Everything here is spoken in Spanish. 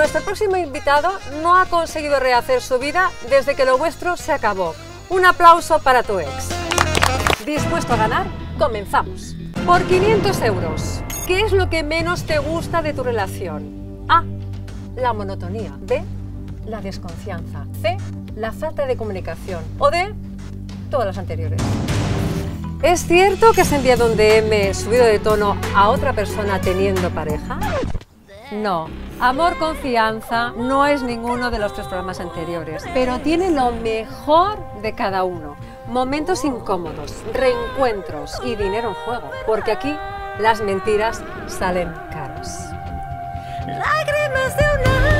Nuestro próximo invitado no ha conseguido rehacer su vida desde que lo vuestro se acabó. Un aplauso para tu ex. ¿Dispuesto a ganar? Comenzamos. Por 500 euros, ¿qué es lo que menos te gusta de tu relación? A. La monotonía. B. La desconfianza. C. La falta de comunicación. O D. Todas las anteriores. ¿Es cierto que has enviado un DM subido de tono a otra persona teniendo pareja? No. Amor, confianza no es ninguno de los 3 programas anteriores, pero tiene lo mejor de cada uno. Momentos incómodos, reencuentros y dinero en juego, porque aquí las mentiras salen caros. Lágrimas de una